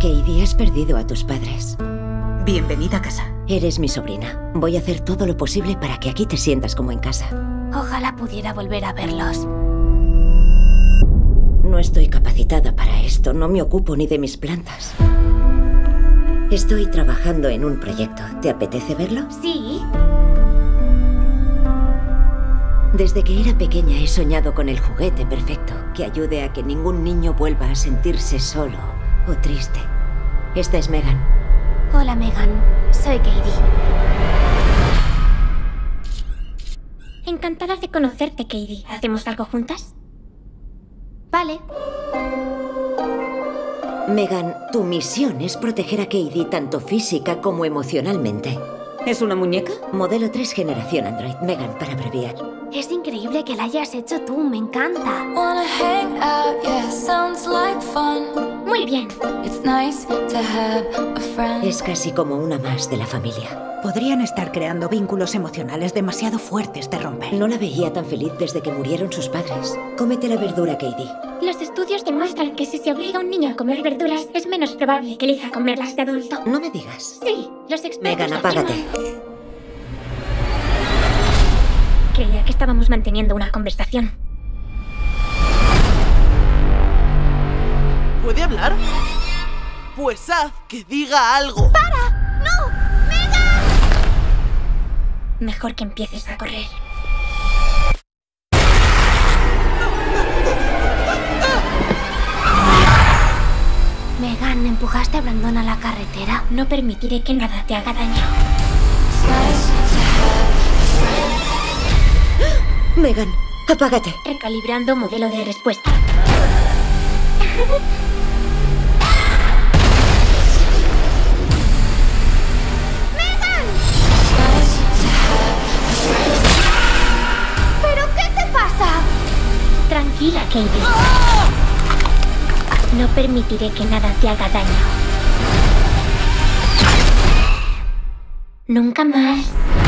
Katie, has perdido a tus padres. Bienvenida a casa. Eres mi sobrina. Voy a hacer todo lo posible para que aquí te sientas como en casa. Ojalá pudiera volver a verlos. No estoy capacitada para esto. No me ocupo ni de mis plantas. Estoy trabajando en un proyecto. ¿Te apetece verlo? Sí. Desde que era pequeña he soñado con el juguete perfecto que ayude a que ningún niño vuelva a sentirse solo o triste. Esta es Megan. Hola, Megan. Soy Katie. Encantada de conocerte, Katie. ¿Hacemos algo juntas? Vale. Megan, tu misión es proteger a Katie tanto física como emocionalmente. ¿Es una muñeca? Modelo 3 generación Android. Megan, para abreviar. Es increíble que la hayas hecho tú. Me encanta. Wanna hang out, yeah, sounds like fun. Muy bien. It's nice to have a friend. Es casi como una más de la familia. Podrían estar creando vínculos emocionales demasiado fuertes de romper. No la veía tan feliz desde que murieron sus padres. Cómete la verdura, Katie. Los estudios demuestran que si se obliga a un niño a comer verduras, es menos probable que elija comerlas de adulto. No me digas. Sí, los expertos Megan, apágate. afirman- Creía que estábamos manteniendo una conversación. ¿Puede hablar? Pues haz que diga algo. Mejor que empieces a correr. Megan, ¿empujaste a Brandon a la carretera? No permitiré que nada te haga daño. It's nice to have a friend. Megan, apágate. Recalibrando modelo de respuesta. It's nice to have a friend. ¿Pero qué te pasa? Tranquila, Katie. No permitiré que nada te haga daño. Nunca más.